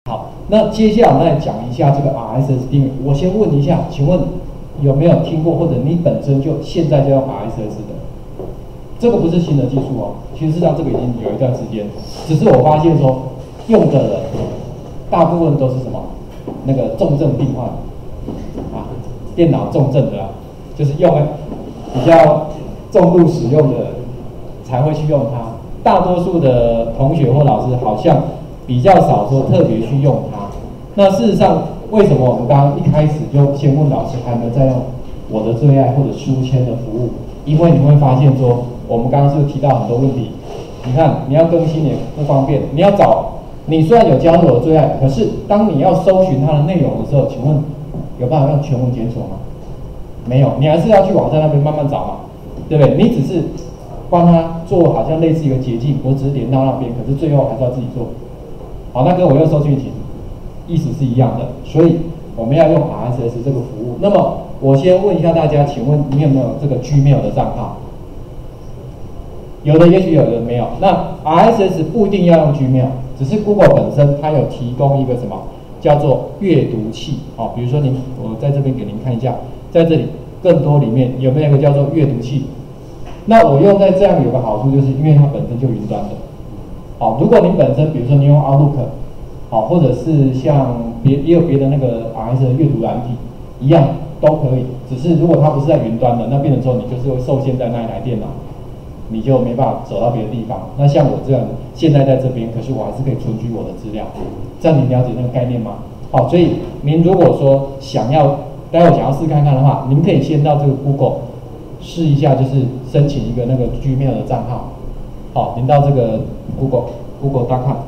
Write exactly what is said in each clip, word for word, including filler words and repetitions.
好，那接下来我们来讲一下这个 R S S 订阅。我先问一下，请问有没有听过，或者你本身就现在就用 R S S 的？这个不是新的技术哦，其实事实上这个已经有一段时间，只是我发现说用的人大部分都是什么？那个重症病患啊，电脑重症的啊，就是用比较重度使用的人才会去用它。大多数的同学或老师好像比较少说特别去用它。那事实上，为什么我们刚刚一开始就先问老师还没有在用我的最爱或者书签的服务？因为你会发现说，我们刚刚是不是提到很多问题？你看，你要更新也不方便，你要找，你虽然有加入我的最爱，可是当你要搜寻它的内容的时候，请问有办法用全文检索吗？没有，你还是要去网站那边慢慢找嘛，对不对？你只是帮他做好像类似一个捷径，我只是连到那边，可是最后还是要自己做。好，那跟我用搜寻引意思是一样的，所以我们要用 R S S 这个服务。那么我先问一下大家，请问你有没有这个 Gmail 的账号？有的也许有的没有。那 R S S 不一定要用 Gmail， 只是 Google 本身它有提供一个什么叫做阅读器。好，比如说您，我在这边给您看一下，在这里更多里面有没有一个叫做阅读器？那我用在这样有个好处，就是因为它本身就云端的。好，如果您本身比如说你用 Outlook， 好，或者是像别也有别的那个 R S S 阅读软体一样都可以。只是如果它不是在云端的，那变成说你就是会受限在那一台电脑，你就没办法走到别的地方。那像我这样现在在这边，可是我还是可以存取我的资料。这样你了解那个概念吗？好，所以您如果说想要待会想要试看看的话，您可以先到这个 Google 试一下，就是申请一个那个 Gmail 的账号。好，您到这个 Google Google 点 com。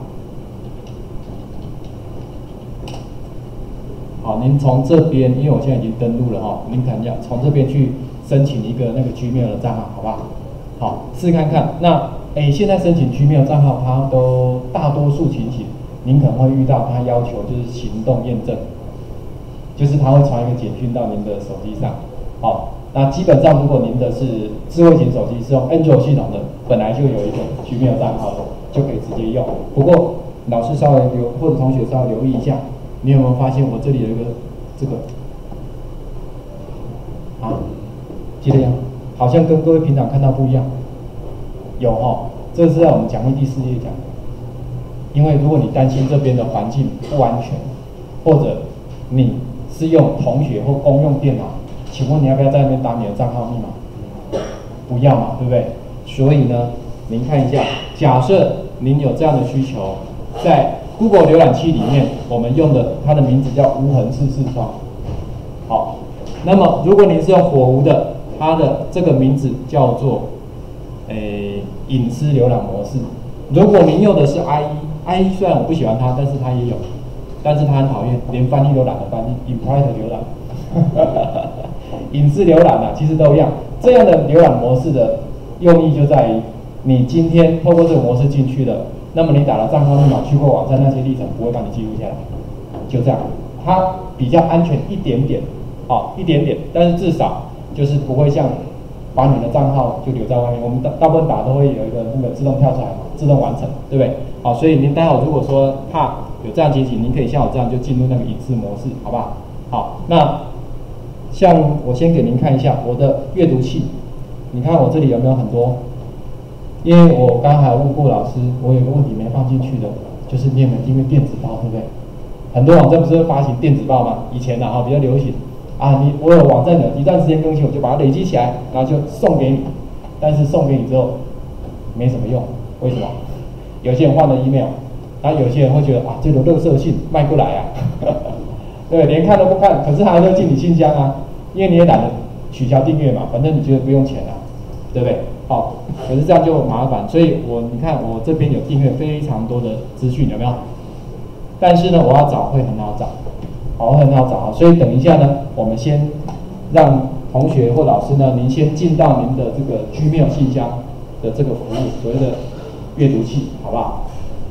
好，您从这边，因为我现在已经登录了哈，您可能要从这边去申请一个那个 Gmail 的账号，好不好？好，试看看。那诶，现在申请 Gmail 账号，它都大多数情形，您可能会遇到它要求就是行动验证，就是它会传一个简讯到您的手机上。好，那基本上如果您的是智慧型手机是用 Android 系统的，本来就有一个 Gmail 账号的，就可以直接用。不过老师稍微留或者同学稍微留意一下。你有没有发现我这里有一个这个啊？记得呀，好像跟各位平常看到不一样。有哈，这是在我们讲义第四页讲的。因为如果你担心这边的环境不安全，或者你是用同学或公用电脑，请问你要不要在那边打你的账号密码？不要嘛，对不对？所以呢，您看一下，假设您有这样的需求，在Google 浏览器里面，我们用的它的名字叫无痕式视窗。好，那么如果您是用火狐的，它的这个名字叫做诶隐私浏览模式。如果您用的是 I E，I E 虽然我不喜欢它，但是它也有，但是它很讨厌，连翻译都懒得翻译 ，in-private 浏览，隐私浏览啊，其实都一样。这样的浏览模式的用意就在于，你今天透过这个模式进去了。那么你打了账号密码去过网站那些历程不会帮你记录下来，就这样，它比较安全一点点，好一点点，但是至少就是不会像把你的账号就留在外面。我们大大部分打都会有一个那个自动跳出来嘛，自动完成，对不对？好，所以您待会如果说怕有这样情形，您可以像我这样就进入那个隐私模式，好不好？好，那像我先给您看一下我的阅读器，你看我这里有没有很多？因为我刚刚还问过老师，我有个问题没放进去的，就是你有没有订阅电子报，对不对？很多网站不是会发行电子报吗？以前啊，比较流行啊，你我有网站的一段时间更新，我就把它累积起来，然后就送给你。但是送给你之后没什么用，为什么？有些人换了 email， 然后有些人会觉得啊，这个垃圾信卖不来啊，对，连看都不看，可是还会进你信箱啊，因为你也懒得取消订阅嘛，反正你觉得不用钱啊，对不对？好，可是这样就麻烦，所以我你看我这边有订阅非常多的资讯，有没有？但是呢，我要找会很好找，好很好找，所以等一下呢，我们先让同学或老师呢，您先进到您的这个 Gmail 信箱的这个服务，所谓的阅读器，好不好？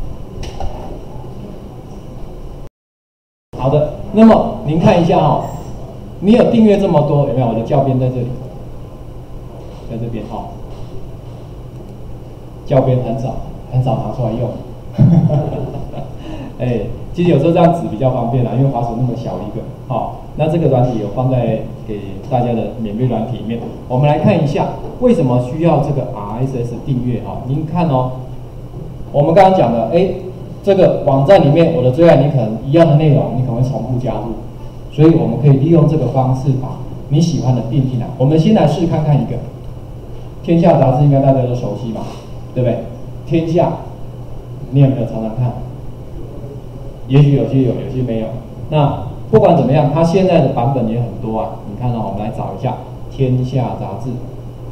好的，那么您看一下哈、哦，你有订阅这么多，有没有？我的教编在这里，在这边哈、哦。教编很少很少拿出来用， 哎，其实有时候这样子比较方便啦，因为滑鼠那么小一个。好、哦，那这个软体有放在给大家的免费软体里面。我们来看一下为什么需要这个 R S S 订阅啊？您看哦，我们刚刚讲的，哎，这个网站里面我的最爱，你可能一样的内容，你可能会重复加入，所以我们可以利用这个方式把你喜欢的订进来。我们先来试看看一个。天下杂志应该大家都熟悉吧，对不对？天下，你有没有常常看？也许有些有，有些没有。那不管怎么样，它现在的版本也很多啊。你看哦，我们来找一下天下杂志。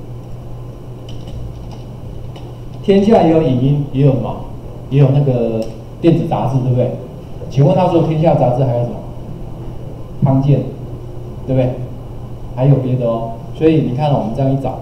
天下也有影音，也有什么？也有那个电子杂志，对不对？请问他说天下杂志还有什么？康健，对不对？还有别的哦。所以你看哦，我们这样一找。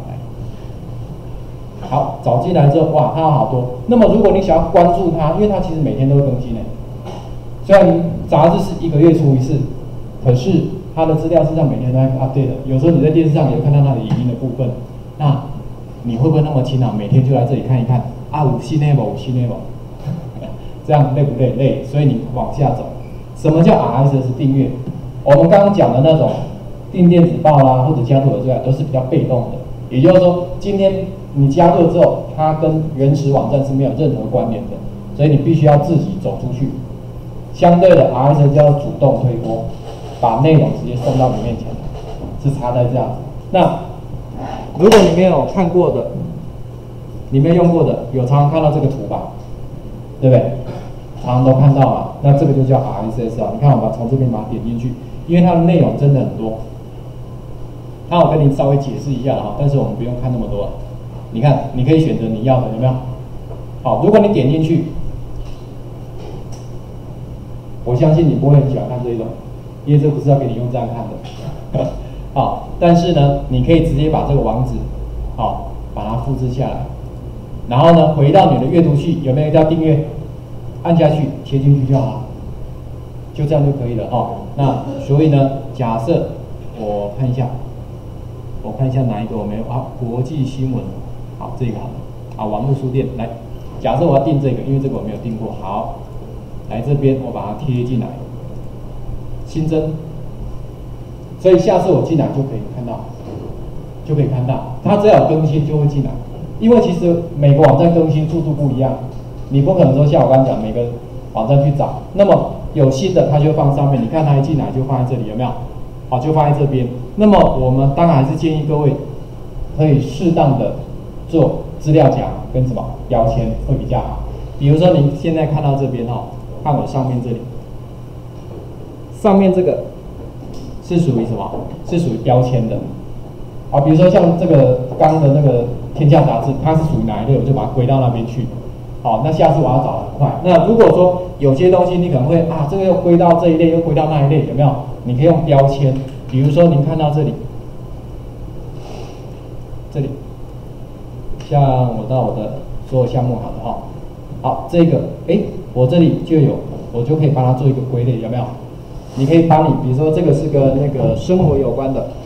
好，找进来之后，哇，它有好多。那么如果你想要关注它，因为它其实每天都会更新诶。虽然杂志是一个月出一次，可是它的资料是上每天都在 update 的。有时候你在电视上也会看到它的影音的部分，那你会不会那么勤劳，每天就来这里看一看啊？有新的无？有新的无？这样累不累？累。所以你往下走。什么叫 R S S 订阅？我们刚刚讲的那种订电子报啦，或者加入的这样都是比较被动的。也就是说，今天你加入之后，它跟原始网站是没有任何关联的，所以你必须要自己走出去。相对的 ，R S S 叫主动推播，把内容直接送到你面前，是差在这样子。那如果你没有看过的，你没有用过的，有常常看到这个图吧，对不对？常常都看到嘛，那这个就叫 R S S 啊。你看，我们从这边把它点进去，因为它的内容真的很多。那我跟您稍微解释一下哈，但是我们不用看那么多了。你看，你可以选择你要的，有没有？好，如果你点进去，我相信你不会很喜欢看这一种，因为这不是要给你用这样看的。好，但是呢，你可以直接把这个网址，好，把它复制下来，然后呢，回到你的阅读器，有没有一个叫订阅？按下去，贴进去就好了，就这样就可以了哦。那所以呢，假设我看一下。我看一下哪一个我没有啊？国际新闻，好，这个好了啊。网络书店来，假设我要订这个，因为这个我没有订过，好，来这边我把它贴进来，新增，所以下次我进来就可以看到，就可以看到，它只要有更新就会进来，因为其实每个网站更新速度不一样，你不可能说像我刚刚讲每个网站去找，那么有新的它就放上面，你看它一进来就放在这里，有没有？好，就放在这边。那么我们当然还是建议各位可以适当的做资料夹跟什么标签会比较好。比如说您现在看到这边哦，看我上面这里，上面这个是属于什么？是属于标签的。好，比如说像这个刚的那个天下杂志，它是属于哪一类，我就把它归到那边去。好，那下次我要找很快。那如果说有些东西你可能会啊，这个又归到这一类，又归到那一类，有没有？你可以用标签，比如说您看到这里，这里，像我到我的所有项目好了哈，好，这个，哎，我这里就有，我就可以帮它做一个归类，有没有？你可以帮你，比如说这个是跟那个生活有关的，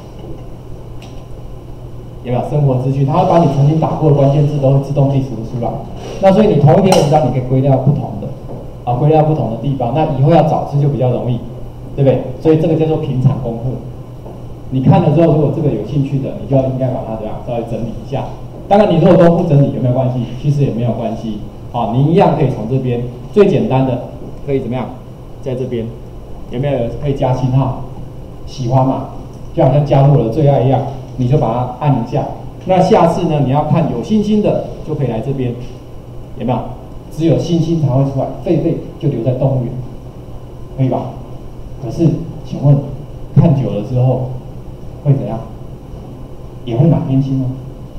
有没有生活资讯？它会把你曾经打过的关键字都会自动地图出来。那所以你同一篇文章，你可以归到不同的，啊，归到不同的地方。那以后要找字就比较容易。对不对？所以这个叫做平常功课。你看了之后，如果这个有兴趣的，你就要应该把它怎样稍微整理一下。当然，你如果都不整理，有没有关系？其实也没有关系。好，你一样可以从这边最简单的，可以怎么样？在这边有没有可以加星号？喜欢嘛？就好像加入了最爱一样，你就把它按一下。那下次呢，你要看有星星的，就可以来这边，有没有？只有星星才会出来，狒狒就留在动物园，可以吧？可是，请问看久了之后会怎样？也会满天星吗？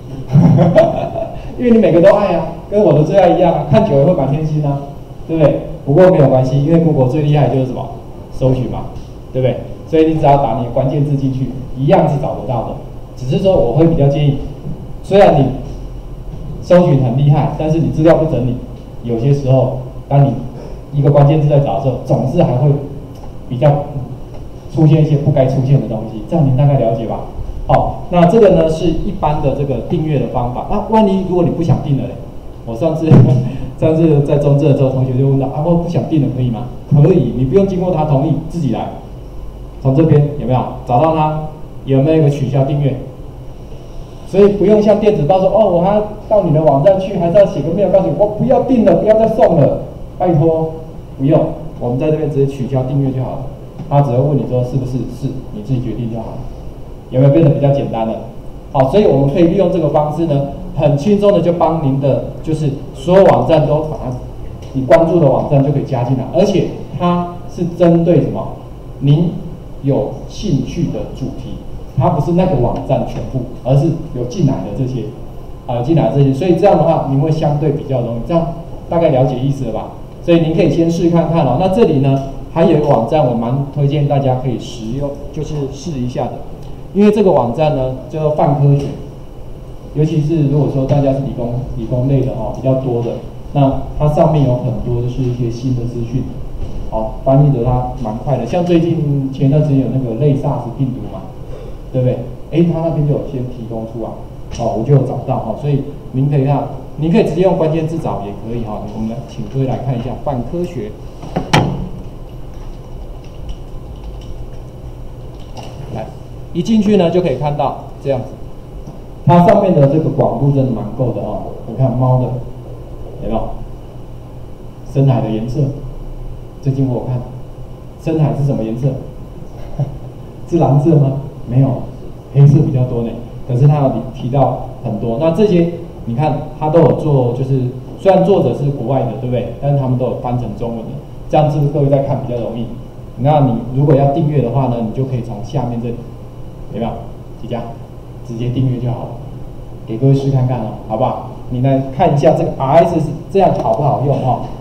因为你每个都爱啊，跟我的最爱一样啊，看久了会满天星啊，对不对？不过没有关系，因为 Google 最厉害就是什么？搜寻嘛，对不对？所以你只要打你的关键字进去，一样是找得到的。只是说我会比较建议，虽然你搜寻很厉害，但是你资料不整理，有些时候当你一个关键字在找的时候，总是还会比较出现一些不该出现的东西，这样您大概了解吧？好，那这个呢是一般的这个订阅的方法。那万一如果你不想订了嘞，我上次上次在中正的时候，同学就问到啊，我不想订了可以吗？可以，你不用经过他同意，自己来。从这边有没有找到他？有没有一个取消订阅？所以不用像电子报说哦，我还要到你的网站去，还是要写个 mail 告诉你，我不要订了，不要再送了，拜托，不用，我们在这边直接取消订阅就好了。他只会问你说是不是？是，你自己决定就好了。有没有变得比较简单了？好，所以我们可以利用这个方式呢，很轻松的就帮您的就是所有网站都把它你关注的网站就可以加进来，而且它是针对什么？您有兴趣的主题，它不是那个网站全部，而是有进来的这些，啊，有进来的这些，所以这样的话，您会相对比较容易，这样大概了解意思了吧？所以您可以先试看看哦。那这里呢，还有一个网站，我蛮推荐大家可以使用，就是试一下的，因为这个网站呢叫做泛科学，尤其是如果说大家是理工理工类的哦，比较多的，那它上面有很多就是一些新的资讯。好，翻译的它蛮快的，像最近前段时间有那个类 SARS 病毒嘛，对不对？哎，它那边就有先提供出来，哦，我就有找到哈，所以您可以看，您可以直接用关键字找也可以哈。我们来请各位来看一下泛科学，来一进去呢就可以看到这样子，它上面的这个广度真的蛮够的哦。我看猫的，有没有？深海的颜色。最近我有看，深海是什么颜色？是蓝色吗？没有，黑色比较多呢。可是他有提到很多，那这些你看他都有做，就是虽然作者是国外的，对不对？但是他们都有翻成中文的，这样子各位在看比较容易。那你如果要订阅的话呢，你就可以从下面这里，有没有？几家？直接订阅就好了，给各位试看看哦，好不好？你来看一下这个 R S 是这样好不好用哈、哦？